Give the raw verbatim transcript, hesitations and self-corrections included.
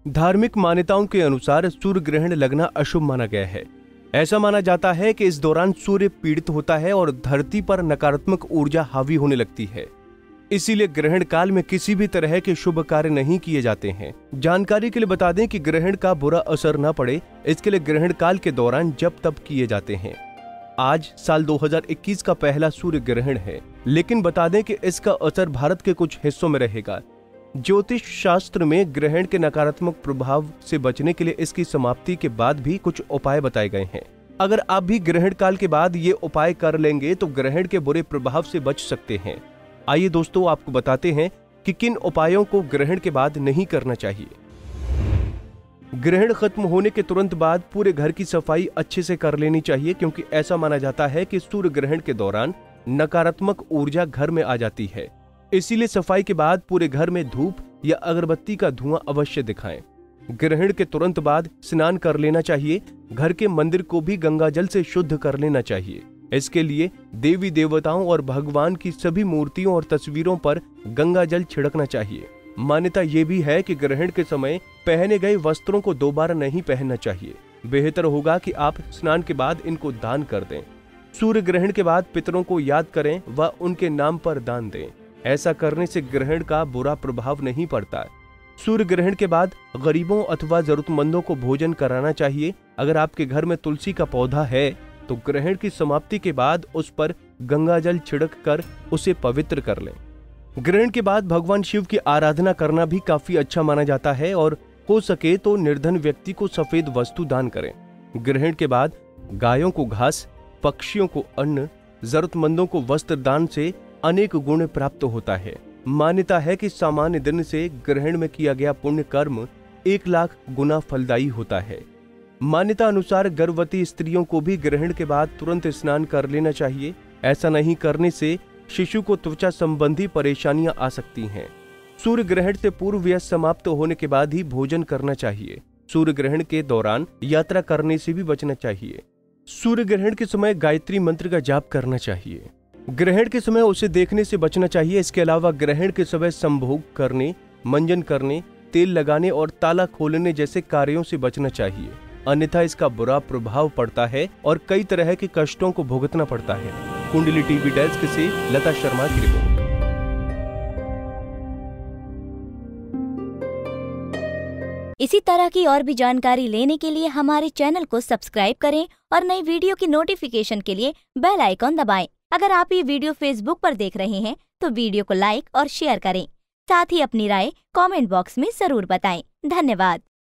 धार्मिक मान्यताओं के अनुसार सूर्य ग्रहण लगना अशुभ माना गया है। ऐसा माना जाता है कि इस दौरान सूर्य पीड़ित होता है और धरती पर नकारात्मक ऊर्जा हावी होने लगती है। इसीलिए ग्रहण काल में किसी भी तरह के शुभ कार्य नहीं किए जाते हैं। जानकारी के लिए बता दें कि ग्रहण का बुरा असर न पड़े, इसके लिए ग्रहण काल के दौरान जप तप किए जाते हैं। आज साल दो हज़ार इक्कीस का पहला सूर्य ग्रहण है, लेकिन बता दें कि इसका असर भारत के कुछ हिस्सों में रहेगा। ज्योतिष शास्त्र में ग्रहण के नकारात्मक प्रभाव से बचने के लिए इसकी समाप्ति के बाद भी कुछ उपाय बताए गए हैं। अगर आप भी ग्रहण काल के बाद ये उपाय कर लेंगे तो ग्रहण के बुरे प्रभाव से बच सकते हैं। आइए दोस्तों, आपको बताते हैं कि किन उपायों को ग्रहण के बाद नहीं करना चाहिए। ग्रहण खत्म होने के तुरंत बाद पूरे घर की सफाई अच्छे से कर लेनी चाहिए, क्योंकि ऐसा माना जाता है कि सूर्य ग्रहण के दौरान नकारात्मक ऊर्जा घर में आ जाती है। इसीलिए सफाई के बाद पूरे घर में धूप या अगरबत्ती का धुआं अवश्य दिखाएं। ग्रहण के तुरंत बाद स्नान कर लेना चाहिए। घर के मंदिर को भी गंगा जल से शुद्ध कर लेना चाहिए। इसके लिए देवी देवताओं और भगवान की सभी मूर्तियों और तस्वीरों पर गंगा जल छिड़कना चाहिए। मान्यता ये भी है कि ग्रहण के समय पहने गए वस्त्रों को दोबारा नहीं पहनना चाहिए। बेहतर होगा कि आप स्नान के बाद इनको दान कर दें। सूर्य ग्रहण के बाद पितरों को याद करें व उनके नाम पर दान दें। ऐसा करने से ग्रहण का बुरा प्रभाव नहीं पड़ता। सूर्य ग्रहण के बाद गरीबों अथवा जरूरतमंदों को भोजन कराना चाहिए। अगर आपके घर में तुलसी का पौधा है तो ग्रहण की समाप्ति के बाद उस पर गंगा जल छिड़क कर उसे पवित्र कर लें। ग्रहण के बाद भगवान शिव की आराधना करना भी काफी अच्छा माना जाता है और हो सके तो निर्धन व्यक्ति को सफेद वस्तु दान करें। ग्रहण के बाद गायों को घास, पक्षियों को अन्न, जरूरतमंदों को वस्त्र दान से अनेक गुण प्राप्त होता है। मान्यता है कि सामान्य दिन से ग्रहण में किया गया पुण्य कर्म एक लाख गुना फलदायी होता है। मान्यता अनुसार गर्भवती स्त्रियों को भी ग्रहण के बाद तुरंत स्नान कर लेना चाहिए। ऐसा नहीं करने से शिशु को त्वचा संबंधी परेशानियां आ सकती हैं। सूर्य ग्रहण से पूर्व या समाप्त होने के बाद ही भोजन करना चाहिए। सूर्य ग्रहण के दौरान यात्रा करने से भी बचना चाहिए। सूर्य ग्रहण के समय गायत्री मंत्र का जाप करना चाहिए। ग्रहण के समय उसे देखने से बचना चाहिए। इसके अलावा ग्रहण के समय संभोग करने, मंजन करने, तेल लगाने और ताला खोलने जैसे कार्यों से बचना चाहिए, अन्यथा इसका बुरा प्रभाव पड़ता है और कई तरह के कष्टों को भुगतना पड़ता है। कुंडली टीवी डेस्क से लता शर्मा की रिपोर्ट। इसी तरह की और भी जानकारी लेने के लिए हमारे चैनल को सब्सक्राइब करें और नई वीडियो की नोटिफिकेशन के लिए बेल आइकॉन दबाएं। अगर आप ये वीडियो फेसबुक पर देख रहे हैं तो वीडियो को लाइक और शेयर करें। साथ ही अपनी राय कमेंट बॉक्स में जरूर बताएं। धन्यवाद।